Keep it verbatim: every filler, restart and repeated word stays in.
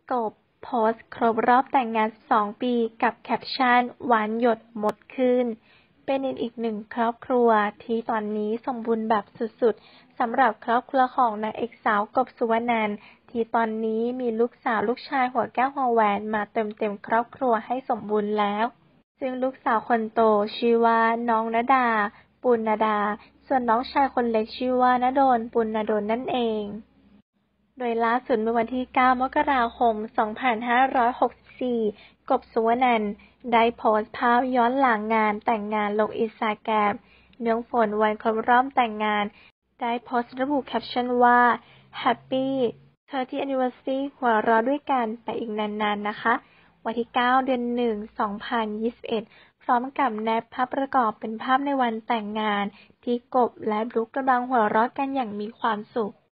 กบโพสต์ครบรอบแต่งงานสองปีกับแคปชั่นหวานหยดหมดคืนเป็นอีกหนึ่งครอบครัวที่ตอนนี้สมบูรณ์แบบสุดๆสำหรับครอบครัวของนางเอกสาวกบสุวรรณที่ตอนนี้มีลูกสาวลูกชายหัวแก้วหัวแหวนมาเติมเต็มครอบครัวให้สมบูรณ์แล้วซึ่งลูกสาวคนโตชื่อว่าน้องณดาปุณณดาส่วนน้องชายคนเล็กชื่อว่าณดลปุณณดลนั่นเองโดยล่าสุดเมื่อวันที่เก้ามกราคมสองพันห้าร้อยหกสิบสี่กบสุวรรณได้โพสต์ภาพย้อนหลังงานแต่งงานลงอินสตาแกรมเนื่องฝนวันครบรอบแต่งงานได้โพสต์ระบุแคปชั่นว่า Happy สามสิบ Anniversary หัวเราะด้วยกันไปอีกนานๆนะคะวันที่เก้าเดือนหนึ่ง สองพันยี่สิบเอ็ดพร้อมกับแนบภาพประกอบเป็นภาพในวันแต่งงานที่กบและบลุ๊กกำลังหัวเราะกันอย่างมีความสุข